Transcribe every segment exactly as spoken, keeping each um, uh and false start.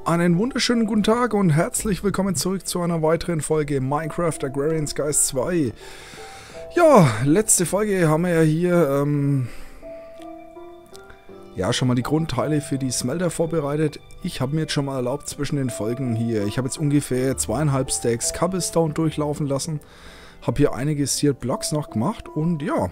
Einen wunderschönen guten Tag und herzlich willkommen zurück zu einer weiteren Folge Minecraft Agrarian Skies zwei. Ja, letzte Folge haben wir ja hier ähm, ja schon mal die Grundteile für die Smelter vorbereitet. Ich habe mir jetzt schon mal erlaubt zwischen den Folgen hier, ich habe jetzt ungefähr zweieinhalb Stacks Cobblestone durchlaufen lassen, habe hier einige Seared Blocks noch gemacht und ja,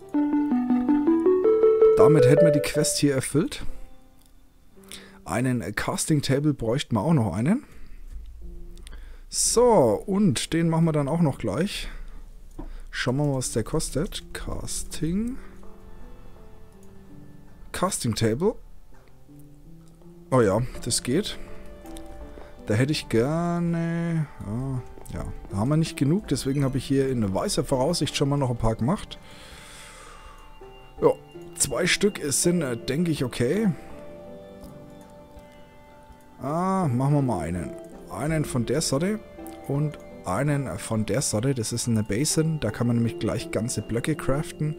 damit hätten wir die Quest hier erfüllt. Einen Casting Table bräuchten wir auch noch einen. So, und den machen wir dann auch noch gleich. Schauen wir mal, was der kostet. Casting. Casting Table. Oh ja, das geht. Da hätte ich gerne... Ah, ja, da haben wir nicht genug, deswegen habe ich hier in weißer Voraussicht schon mal noch ein paar gemacht. Ja, zwei Stück sind, äh, denke ich, okay. Ah, machen wir mal einen. Einen von der Sorte und einen von der Sorte. Das ist eine Basin. Da kann man nämlich gleich ganze Blöcke craften.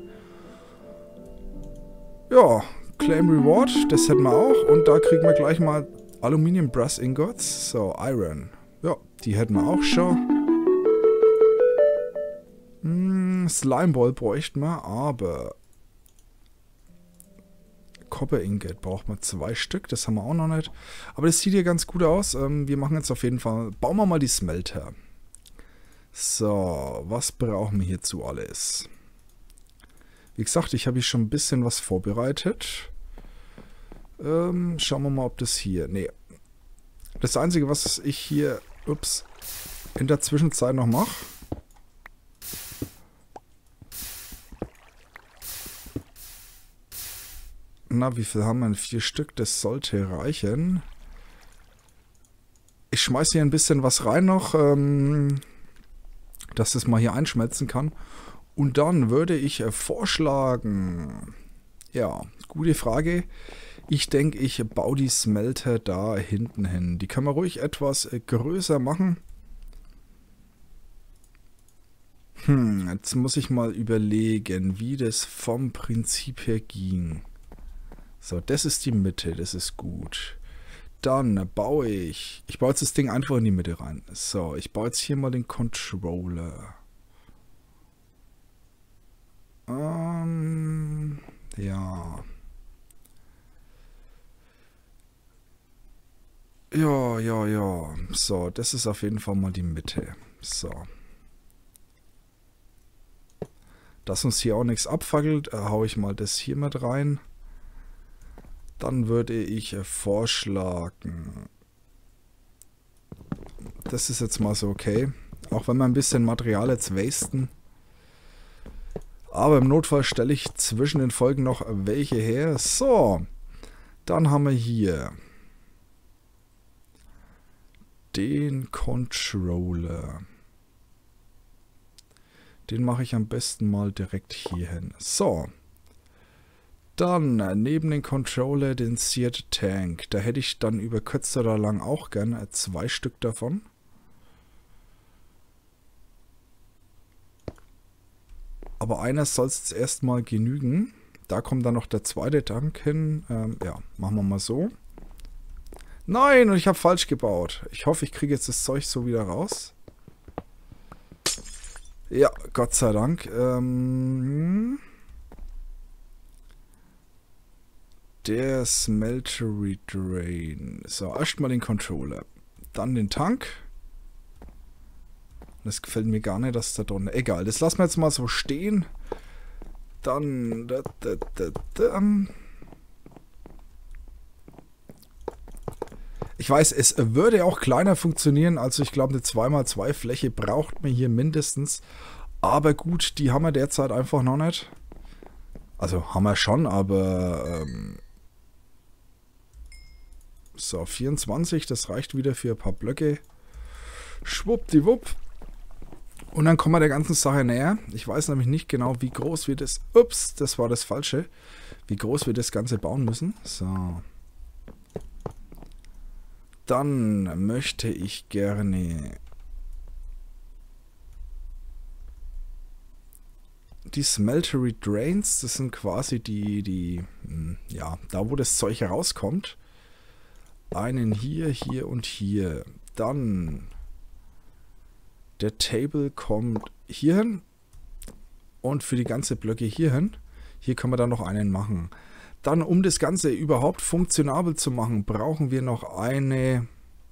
Ja, Claim Reward, das hätten wir auch. Und da kriegen wir gleich mal Aluminium Brass Ingots. So, Iron. Ja, die hätten wir auch schon. Hm, Slimeball bräuchten wir, aber... Copper Ingot braucht man zwei Stück, das haben wir auch noch nicht. Aber das sieht hier ganz gut aus. Ähm, wir machen jetzt auf jeden Fall, bauen wir mal die Smelter. So, was brauchen wir hierzu alles? Wie gesagt, ich habe hier schon ein bisschen was vorbereitet. Ähm, schauen wir mal, ob das hier... Nee. Das Einzige, was ich hier, ups, in der Zwischenzeit noch mache... Na, wie viel haben wir? Vier Stück, das sollte reichen. Ich schmeiße hier ein bisschen was rein noch, ähm, dass das mal hier einschmelzen kann. Und dann würde ich äh, vorschlagen, ja, gute Frage. Ich denke, ich baue die Smelter da hinten hin. Die können wir ruhig etwas äh, größer machen. Hm, jetzt muss ich mal überlegen, wie das vom Prinzip her ging. So, das ist die Mitte, das ist gut. Dann baue ich... Ich baue jetzt das Ding einfach in die Mitte rein. So, ich baue jetzt hier mal den Controller. Ähm, ja. Ja, ja, ja. So, das ist auf jeden Fall mal die Mitte. So. Dass uns hier auch nichts abfackelt, äh, haue ich mal das hier mit rein. Dann würde ich vorschlagen, das ist jetzt mal so okay, auch wenn wir ein bisschen Material jetzt wasten, aber im Notfall stelle ich zwischen den Folgen noch welche her. So, dann haben wir hier den Controller. Den mache ich am besten mal direkt hier hin. So. Dann neben den Controller den Seared Tank. Da hätte ich dann über kurz oder lang auch gerne zwei Stück davon. Aber einer soll es erstmal genügen. Da kommt dann noch der zweite Tank hin. Ähm, ja, machen wir mal so. Nein, und ich habe falsch gebaut. Ich hoffe, ich kriege jetzt das Zeug so wieder raus. Ja, Gott sei Dank. Ähm... Der Smeltery Drain. So, erstmal den Controller. Dann den Tank. Das gefällt mir gar nicht, dass da drin... Egal, das lassen wir jetzt mal so stehen. Dann... Da, da, da, da. Ich weiß, es würde auch kleiner funktionieren. Also ich glaube, eine zwei mal zwei Fläche braucht man hier mindestens. Aber gut, die haben wir derzeit einfach noch nicht. Also haben wir schon, aber... Ähm So, vierundzwanzig, das reicht wieder für ein paar Blöcke. Schwuppdiwupp. Und dann kommen wir der ganzen Sache näher. Ich weiß nämlich nicht genau, wie groß wir das... Ups, das war das Falsche. Wie groß wir das Ganze bauen müssen. So. Dann möchte ich gerne... Die Smeltery Drains, das sind quasi die, die, ja, da wo das Zeug herauskommt. einen hier, hier und hier. Dann der Table kommt hier hin und für die ganze Blöcke hier hin. Hier können wir dann noch einen machen. Dann, um das Ganze überhaupt funktionabel zu machen, brauchen wir noch eine,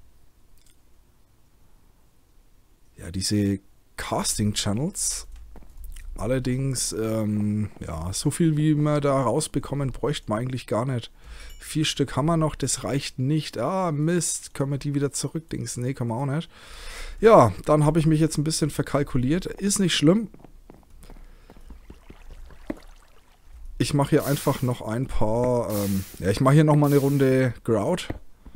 ja, diese Casting Channels. Allerdings, ähm, ja, so viel wie wir da rausbekommen, bräuchten wir eigentlich gar nicht. Vier Stück haben wir noch, das reicht nicht. Ah, Mist, können wir die wieder zurückdingsen? Nee, können wir auch nicht. Ja, dann habe ich mich jetzt ein bisschen verkalkuliert. Ist nicht schlimm. Ich mache hier einfach noch ein paar, ähm, ja, ich mache hier nochmal eine Runde Grout.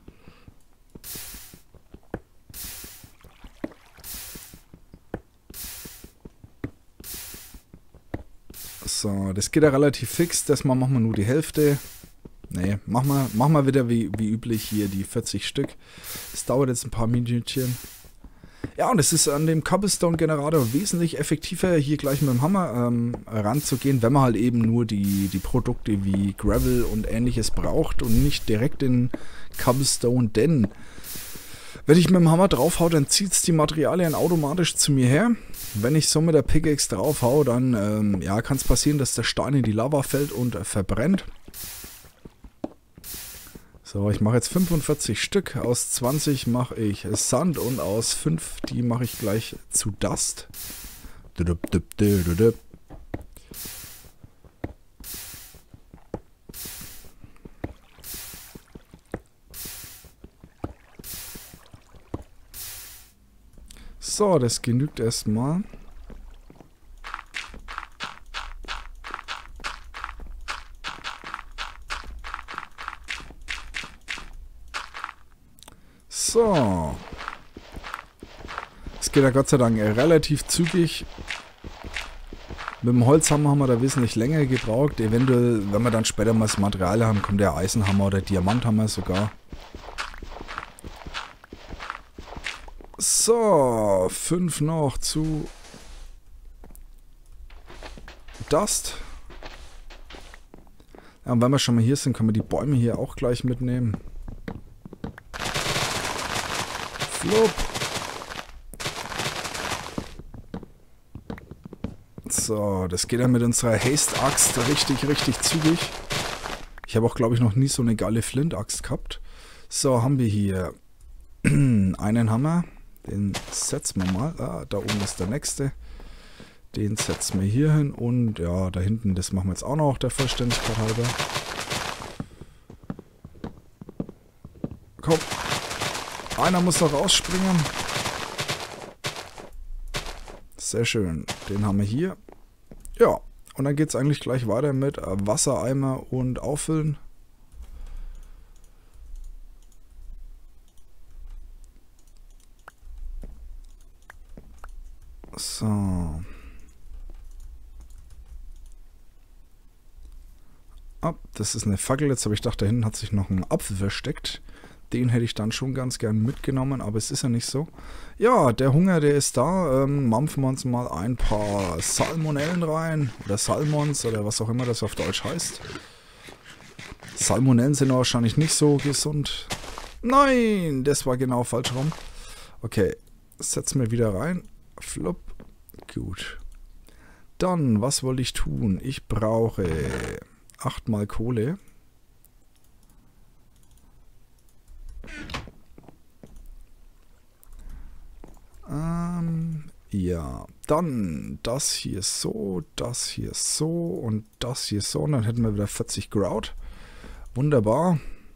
So, das geht ja relativ fix. Das Mal machen wir nur die Hälfte. Nee, machen wir, machen wir wieder wie, wie üblich hier die vierzig Stück. Das dauert jetzt ein paar Minütchen. Ja, und es ist an dem Cobblestone-Generator wesentlich effektiver, hier gleich mit dem Hammer ähm, ranzugehen, wenn man halt eben nur die, die Produkte wie Gravel und ähnliches braucht und nicht direkt in Cobblestone, denn wenn ich mit dem Hammer draufhau, dann zieht es die Materialien automatisch zu mir her. Wenn ich so mit der Pickaxe draufhau, dann ähm, ja, kann es passieren, dass der Stein in die Lava fällt und äh, verbrennt. So, ich mache jetzt fünfundvierzig Stück. Aus zwanzig mache ich Sand und aus fünf, die mache ich gleich zu Dust. So, das genügt erstmal. So. Es geht ja Gott sei Dank relativ zügig. Mit dem Holzhammer haben wir da wesentlich länger gebraucht. Eventuell, wenn wir dann später mal das Material haben, kommt der Eisenhammer oder Diamanthammer sogar. So, fünf noch zu Dust. Ja, und wenn wir schon mal hier sind, können wir die Bäume hier auch gleich mitnehmen. Flop. So, das geht dann mit unserer Haste-Axt richtig, richtig zügig. Ich habe auch, glaube ich, noch nie so eine geile Flint-Axt gehabt. So, haben wir hier einen Hammer. Den setzen wir mal. Ah, da oben ist der nächste. Den setzen wir hier hin. Und ja, da hinten, das machen wir jetzt auch noch, der Vollständigkeit halber. Komm. Einer muss noch rausspringen. Sehr schön. Den haben wir hier. Ja, und dann geht es eigentlich gleich weiter mit Wassereimer und Auffüllen. So. Ah, das ist eine Fackel. Jetzt habe ich gedacht, da hinten hat sich noch ein Apfel versteckt. Den hätte ich dann schon ganz gern mitgenommen, aber es ist ja nicht so. Ja, der Hunger, der ist da. Ähm, mampfen wir uns mal ein paar Salmonellen rein. Oder Salmons oder was auch immer das auf Deutsch heißt. Salmonellen sind wahrscheinlich nicht so gesund. Nein, das war genau falsch rum. Okay, setzen wir wieder rein. Flop. Gut. Dann, was wollte ich tun? Ich brauche achtmal Kohle. Ähm, ja, dann das hier so, das hier so und das hier so. Und dann hätten wir wieder vierzig Grout. Wunderbar.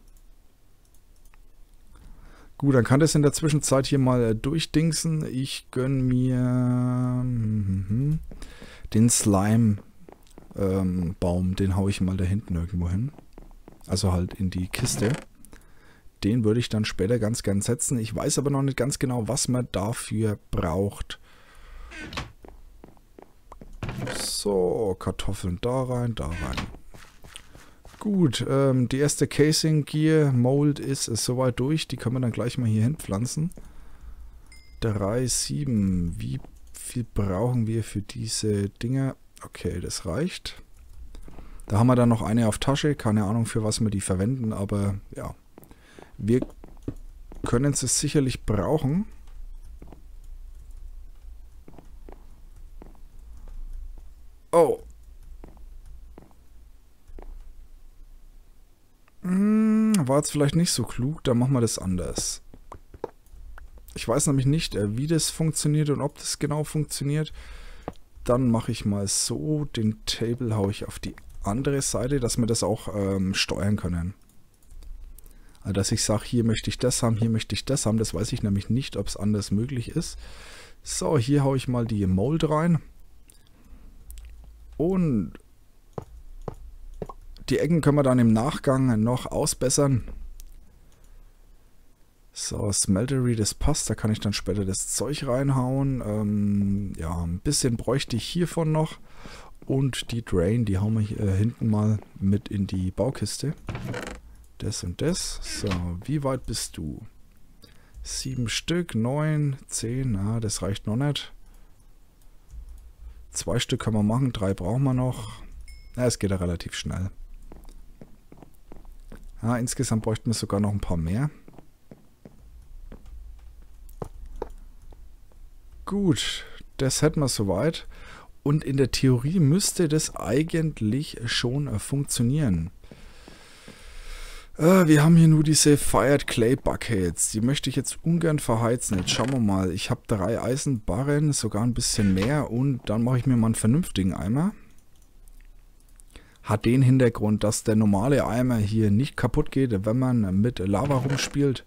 Gut, dann kann das in der Zwischenzeit hier mal durchdingsen. Ich gönne mir mm, den Slime-Baum. Ähm, den haue ich mal da hinten irgendwo hin. Also halt in die Kiste. Den würde ich dann später ganz gern setzen. Ich weiß aber noch nicht ganz genau, was man dafür braucht. So, Kartoffeln da rein, da rein. Gut, ähm, die erste Casing Gear Mold ist, ist soweit durch. Die können wir dann gleich mal hier hinpflanzen. drei, sieben. Wie viel brauchen wir für diese Dinger? Okay, das reicht. Da haben wir dann noch eine auf Tasche. Keine Ahnung, für was wir die verwenden, aber ja. Wir können sie sicherlich brauchen. Oh. Hm, war jetzt vielleicht nicht so klug, dann machen wir das anders. Ich weiß nämlich nicht, wie das funktioniert und ob das genau funktioniert. Dann mache ich mal so, den Table haue ich auf die andere Seite, dass wir das auch ähm, steuern können. Also dass ich sage, hier möchte ich das haben, hier möchte ich das haben. Das weiß ich nämlich nicht, ob es anders möglich ist. So, hier haue ich mal die Mold rein. Und die Ecken können wir dann im Nachgang noch ausbessern. So, Smeltery, das passt. Da kann ich dann später das Zeug reinhauen. Ähm, ja, ein bisschen bräuchte ich hiervon noch. Und die Drain, die hauen wir hier, äh, hinten mal mit in die Baukiste. Das und das. So, wie weit bist du? Sieben Stück, neun, zehn. Ah, das reicht noch nicht. Zwei Stück können wir machen, drei brauchen wir noch. Ja, es geht ja relativ schnell. Ja, insgesamt bräuchten wir sogar noch ein paar mehr. Gut, das hätten wir soweit. Und in der Theorie müsste das eigentlich schon äh, funktionieren. Äh, wir haben hier nur diese Fired Clay Buckets. Die möchte ich jetzt ungern verheizen. Jetzt schauen wir mal. Ich habe drei Eisenbarren, sogar ein bisschen mehr. Und dann mache ich mir mal einen vernünftigen Eimer. Hat den Hintergrund, dass der normale Eimer hier nicht kaputt geht, wenn man mit Lava rumspielt.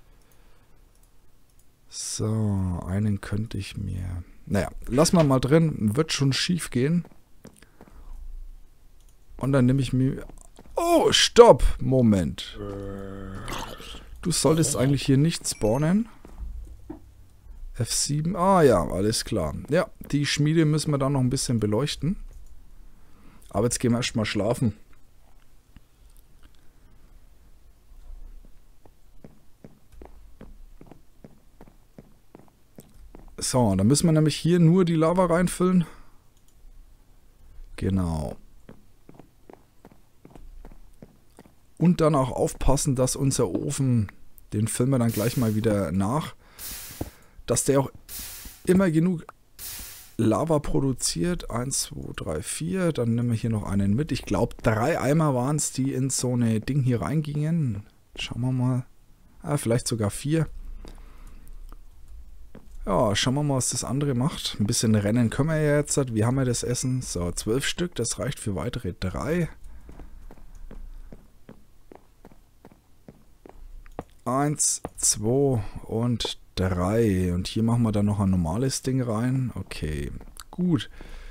So, einen könnte ich mir... Naja, lassen wir mal drin. Wird schon schief gehen. Und dann nehme ich mir... Oh, stopp! Moment. Du solltest eigentlich hier nicht spawnen. F sieben. Ah ja, alles klar. Ja, die Schmiede müssen wir dann noch ein bisschen beleuchten. Aber jetzt gehen wir erstmal schlafen. So, dann müssen wir nämlich hier nur die Lava reinfüllen. Genau. Und dann auch aufpassen, dass unser Ofen, den füllen wir dann gleich mal wieder nach, dass der auch immer genug Lava produziert. eins, zwei, drei, vier. Dann nehmen wir hier noch einen mit. Ich glaube, drei Eimer waren es, die in so eine Ding hier reingingen. Schauen wir mal. Ah, vielleicht sogar vier. Ja, schauen wir mal, was das andere macht. Ein bisschen rennen können wir ja jetzt. Wir haben ja das Essen. So, zwölf Stück. Das reicht für weitere drei. Eins, zwei und drei. Und hier machen wir dann noch ein normales Ding rein. Okay, gut.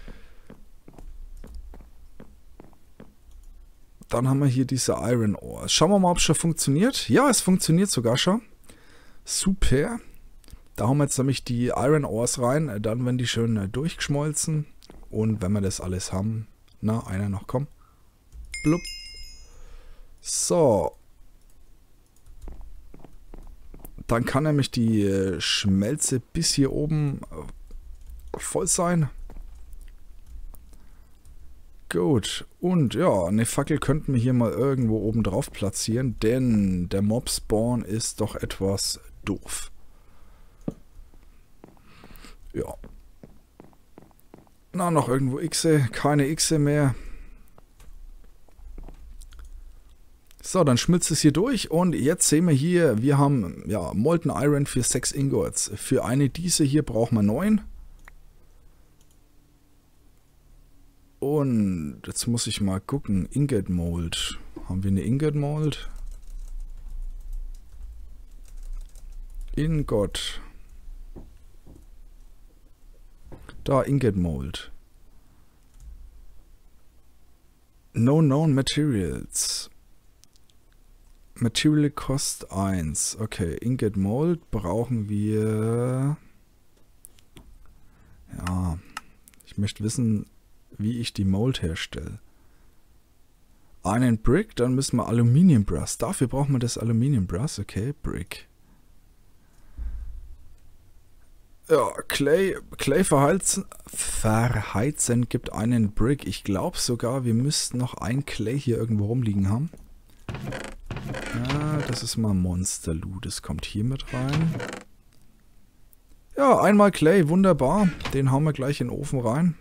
Dann haben wir hier diese Iron Ores. Schauen wir mal, ob es schon funktioniert. Ja, es funktioniert sogar schon. Super. Da haben wir jetzt nämlich die Iron Ores rein. Dann werden die schön durchgeschmolzen. Und wenn wir das alles haben... Na, einer noch, komm. Blub. So. Dann kann nämlich die Schmelze bis hier oben voll sein. Gut. Und ja, eine Fackel könnten wir hier mal irgendwo oben drauf platzieren. Denn der Mob-Spawn ist doch etwas doof. Ja. Na, noch irgendwo Xe. Keine Xe mehr. So, dann schmilzt es hier durch. Und jetzt sehen wir hier, wir haben ja Molten Iron für sechs Ingots. Für eine diese hier brauchen wir neun. Und jetzt muss ich mal gucken. Ingot Mold. Haben wir eine Ingot Mold? Ingot. Da, Ingot Mold. No known materials. Material Cost eins. Okay, Ingot Mold brauchen wir... Ja, ich möchte wissen, wie ich die Mold herstelle. Einen Brick, dann müssen wir Aluminium Brass. Dafür brauchen wir das Aluminium Brass. Okay, Brick. Ja, Clay, Clay verheizen, verheizen gibt einen Brick. Ich glaube sogar, wir müssten noch ein Clay hier irgendwo rumliegen haben. Ja, Das ist mal Monster Loot. Das kommt hier mit rein. Ja, einmal Clay. Wunderbar. Den hauen wir gleich in den Ofen rein.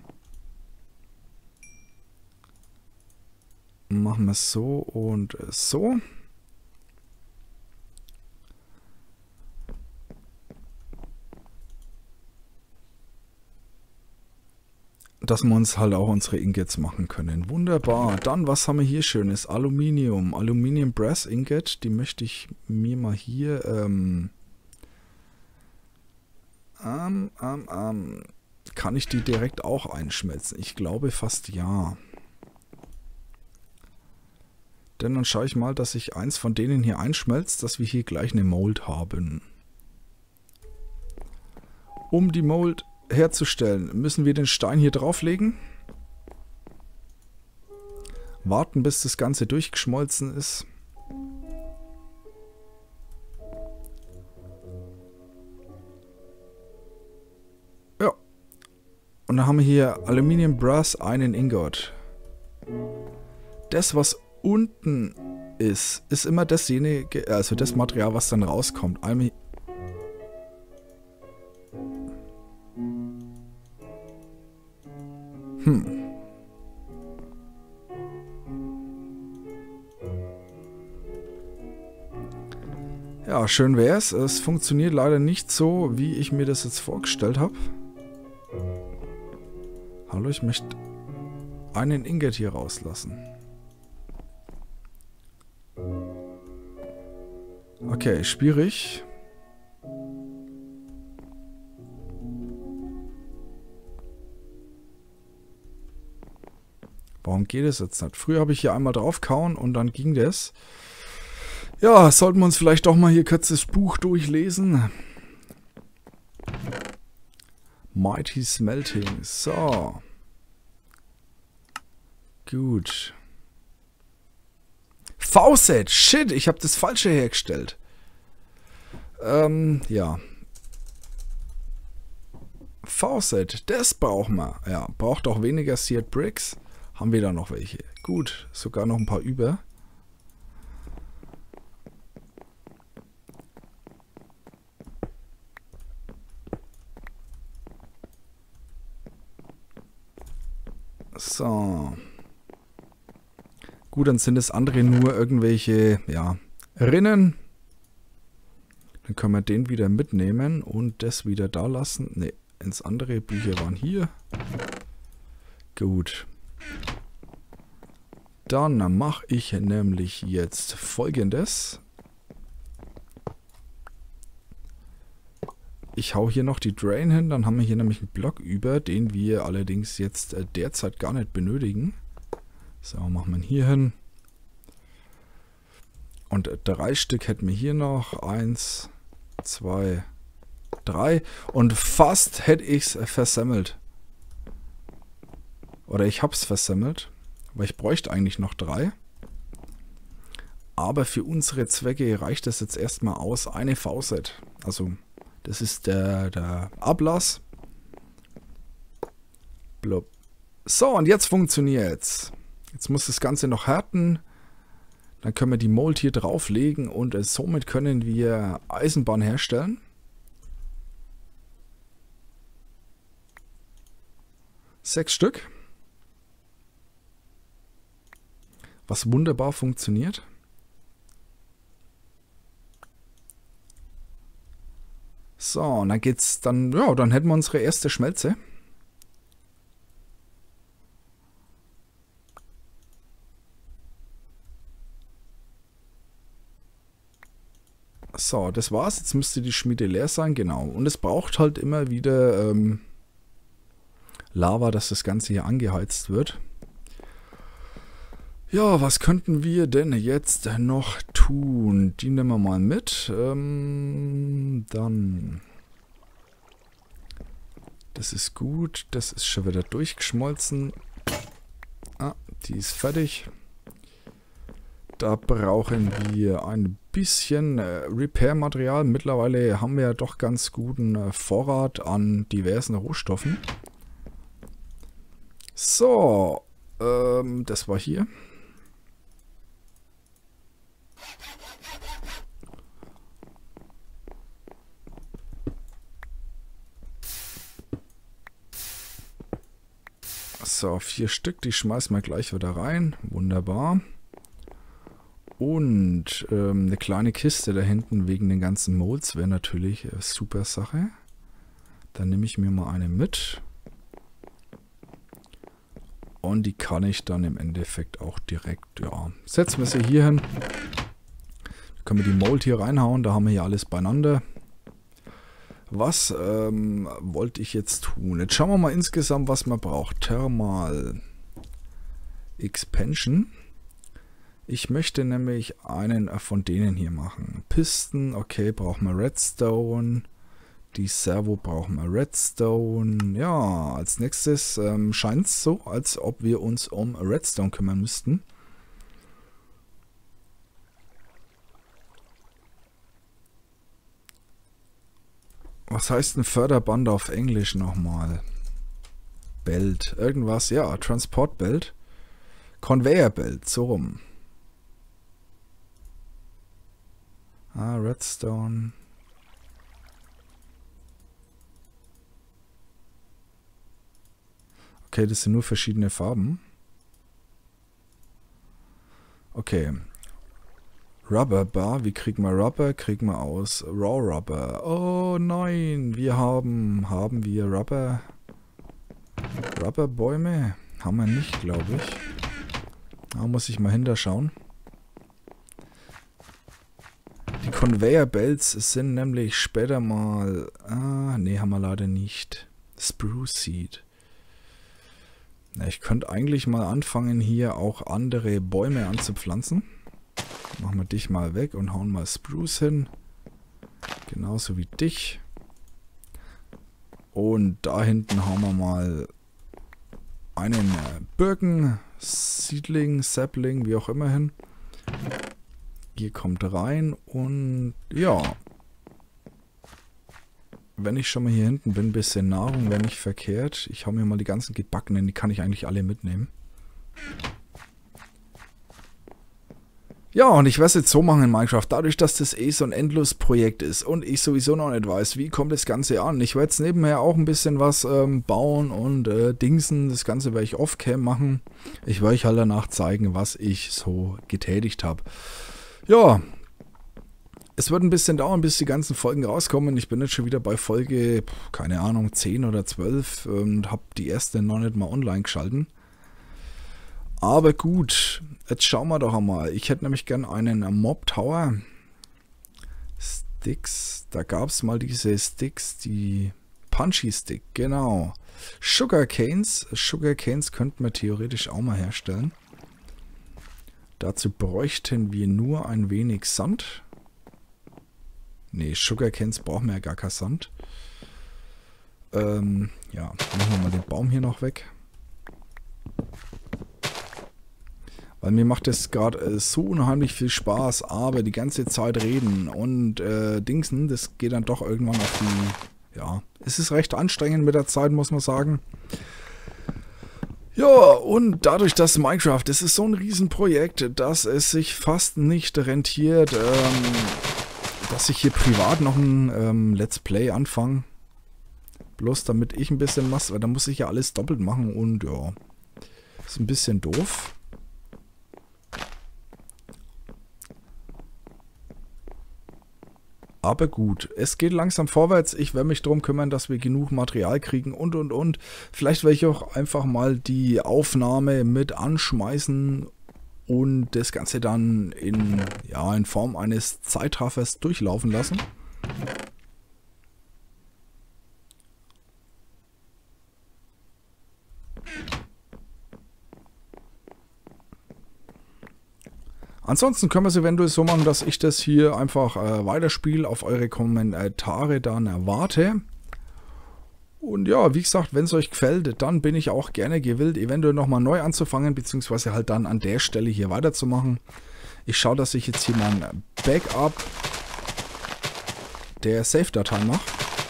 Machen wir es so und so. Dass wir uns halt auch unsere Ingots machen können. Wunderbar. Dann, was haben wir hier Schönes? Aluminium. Aluminium Brass Ingot. Die möchte ich mir mal hier... Ähm, ähm, ähm, ähm, kann ich die direkt auch einschmelzen? Ich glaube fast ja. Denn dann schaue ich mal, dass ich eins von denen hier einschmelzt, dass wir hier gleich eine Mold haben. Um die Mold herzustellen, müssen wir den Stein hier drauflegen. Warten, bis das Ganze durchgeschmolzen ist. Ja. Und dann haben wir hier Aluminium Brass, einen Ingot. Das, was unten ist, ist immer dasjenige, also das Material, was dann rauskommt. Einmal Hm. Ja, schön wär's. Es funktioniert leider nicht so, wie ich mir das jetzt vorgestellt habe. Hallo, ich möchte einen Ingot hier rauslassen. Okay, schwierig. Warum geht es jetzt nicht? Früher habe ich hier einmal draufgehauen und dann ging das. Ja, sollten wir uns vielleicht doch mal hier kurz das Buch durchlesen. Mighty Smelting. So. Gut. Faucet. Shit, ich habe das Falsche hergestellt. Ähm, ja. Faucet, das brauchen wir. Ja, braucht auch weniger Seared Bricks. Haben wir da noch welche? Gut, sogar noch ein paar über. So. Gut, dann sind das andere nur irgendwelche, ja, Rinnen. Dann können wir den wieder mitnehmen und das wieder da lassen. Ne, ins andere. Bücher waren hier. Gut. Dann mache ich nämlich jetzt Folgendes. Ich hau hier noch die Drain hin, dann haben wir hier nämlich einen Block über, den wir allerdings jetzt äh, derzeit gar nicht benötigen. So, machen wir hier hin. Und äh, drei Stück hätten wir hier noch. Eins, zwei, drei. Und fast hätte ich es äh, versemmelt. Oder ich habe es versemmelt. Weil ich bräuchte eigentlich noch drei. Aber für unsere Zwecke reicht das jetzt erstmal aus. Eine Faucet. Also... Das ist der, der Ablass. Blub. So, und jetzt funktioniert's. Jetzt muss das Ganze noch härten. Dann können wir die Mold hier drauflegen und äh, somit können wir Eisenbahn herstellen. Sechs Stück. Was wunderbar funktioniert. So, und dann geht's dann, ja, dann hätten wir unsere erste Schmelze. So, das war's. Jetzt müsste die Schmiede leer sein, genau. Und es braucht halt immer wieder ähm, Lava, dass das Ganze hier angeheizt wird. Ja, was könnten wir denn jetzt noch tun? Die nehmen wir mal mit. Ähm, dann. Das ist gut. Das ist schon wieder durchgeschmolzen. Ah, die ist fertig. Da brauchen wir ein bisschen äh, Repair-Material. Mittlerweile haben wir ja doch ganz guten äh, Vorrat an diversen Rohstoffen. So, ähm, das war hier. So, vier Stück, die schmeißen wir gleich wieder rein. Wunderbar. Und ähm, eine kleine Kiste da hinten wegen den ganzen Molds wäre natürlich eine super Sache. Dann nehme ich mir mal eine mit. Und die kann ich dann im Endeffekt auch direkt, ja, setzen wir sie hier hin. Dann können wir die Mold hier reinhauen, da haben wir hier alles beieinander. Was ähm, wollte ich jetzt tun? Jetzt schauen wir mal insgesamt, was man braucht. Thermal Expansion. Ich möchte nämlich einen von denen hier machen. Pisten, okay, brauchen wir Redstone. Die Servo brauchen wir Redstone. Ja, als nächstes ähm, scheint es so, als ob wir uns um Redstone kümmern müssten. Was heißt ein Förderband auf Englisch nochmal? Belt, irgendwas, ja, Transportbelt. Conveyor Belt, so rum. Ah, Redstone. Okay, das sind nur verschiedene Farben. Okay. Rubber Bar, wie kriegen wir Rubber? Kriegen wir aus Raw Rubber. Oh nein, wir haben, haben wir Rubber, Rubberbäume? Haben wir nicht, glaube ich. Da muss ich mal hinterschauen. Die Conveyor Belts sind nämlich später mal... Ah, nee, haben wir leider nicht. Spruce Seed. Na, ich könnte eigentlich mal anfangen, hier auch andere Bäume anzupflanzen. Machen wir dich mal weg und hauen mal Spruce hin. Genauso wie dich. Und da hinten hauen wir mal einen Birken, Seedling, Sapling, wie auch immer hin. Hier kommt rein und ja. Wenn ich schon mal hier hinten bin, ein bisschen Nahrung, wäre nicht verkehrt. Ich hau mir mal die ganzen gebackenen, die kann ich eigentlich alle mitnehmen. Ja, und ich werde es jetzt so machen in Minecraft, dadurch, dass das eh so ein Endlos-Projekt ist und ich sowieso noch nicht weiß, wie kommt das Ganze an. Ich werde jetzt nebenher auch ein bisschen was ähm, bauen und äh, dingsen, das Ganze werde ich off-cam machen. Ich werde euch halt danach zeigen, was ich so getätigt habe. Ja, es wird ein bisschen dauern, bis die ganzen Folgen rauskommen. Ich bin jetzt schon wieder bei Folge, keine Ahnung, zehn oder zwölf und habe die erste noch nicht mal online geschalten. Aber gut, jetzt schauen wir doch einmal. Ich hätte nämlich gern einen Mob Tower. Sticks, da gab es mal diese Sticks, die Punchy Stick, genau. Sugar Canes, Sugar Canes könnten wir theoretisch auch mal herstellen. Dazu bräuchten wir nur ein wenig Sand. Ne, Sugar Canes brauchen wir ja gar kein Sand. Ähm, ja, machen wir mal den Baum hier noch weg. Weil mir macht das gerade äh, so unheimlich viel Spaß, aber die ganze Zeit reden und äh, Dingsen, das geht dann doch irgendwann auf die... Ja, es ist recht anstrengend mit der Zeit, muss man sagen. Ja, und dadurch, dass Minecraft, das ist so ein Riesenprojekt, dass es sich fast nicht rentiert, ähm, dass ich hier privat noch ein ähm, Let's Play anfange. Bloß damit ich ein bisschen was, weil da muss ich ja alles doppelt machen und ja, ist ein bisschen doof. Aber gut, es geht langsam vorwärts. Ich werde mich darum kümmern, dass wir genug Material kriegen und und und. Vielleicht werde ich auch einfach mal die Aufnahme mit anschmeißen und das Ganze dann in, ja, in Form eines Zeitraffers durchlaufen lassen. Ansonsten können wir es eventuell so machen, dass ich das hier einfach äh, weiterspiele, auf eure Kommentare dann erwarte. Und ja, wie gesagt, wenn es euch gefällt, dann bin ich auch gerne gewillt, eventuell nochmal neu anzufangen, beziehungsweise halt dann an der Stelle hier weiterzumachen. Ich schaue, dass ich jetzt hier mal ein Backup der Save-Datei mache.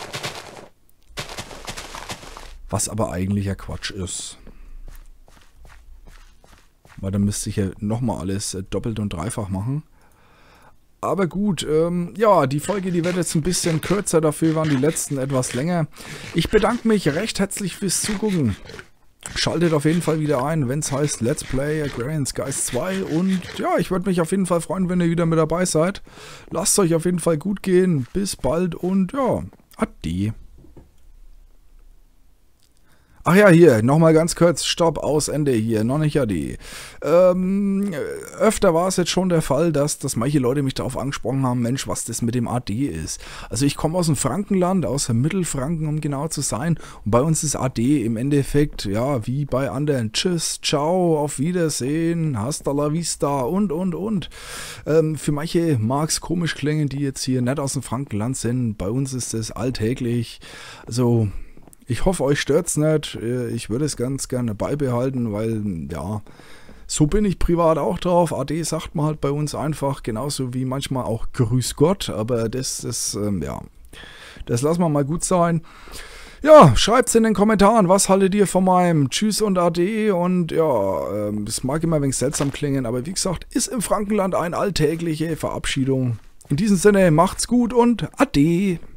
Was aber eigentlich ja Quatsch ist. Weil dann müsste ich ja nochmal alles äh, doppelt und dreifach machen. Aber gut, ähm, ja, die Folge, die wird jetzt ein bisschen kürzer, dafür waren die letzten etwas länger. Ich bedanke mich recht herzlich fürs Zugucken. Schaltet auf jeden Fall wieder ein, wenn es heißt Let's Play Agrarian Skies zwei. Und ja, ich würde mich auf jeden Fall freuen, wenn ihr wieder mit dabei seid. Lasst es euch auf jeden Fall gut gehen. Bis bald und ja, ade. Ach ja, hier, nochmal ganz kurz, Stopp, aus, Ende hier, noch nicht ade. Ähm, öfter war es jetzt schon der Fall, dass, dass manche Leute mich darauf angesprochen haben, Mensch, was das mit dem A D ist. Also ich komme aus dem Frankenland, aus dem Mittelfranken, um genau zu sein. Und bei uns ist A D im Endeffekt, ja, wie bei anderen. Tschüss, ciao, auf Wiedersehen, hasta la vista und, und, und. Ähm, für manche mag es komisch klingen, die jetzt hier nicht aus dem Frankenland sind. Bei uns ist es alltäglich, also... Ich hoffe, euch stört es nicht. Ich würde es ganz gerne beibehalten, weil, ja, so bin ich privat auch drauf. A D sagt man halt bei uns einfach, genauso wie manchmal auch Grüß Gott. Aber das, das, ähm, ja, das lassen wir mal gut sein. Ja, schreibt es in den Kommentaren, was haltet ihr von meinem Tschüss und A D. Und ja, ähm, das mag immer ein wenig seltsam klingen, aber wie gesagt, ist im Frankenland eine alltägliche Verabschiedung. In diesem Sinne, macht's gut und Ade.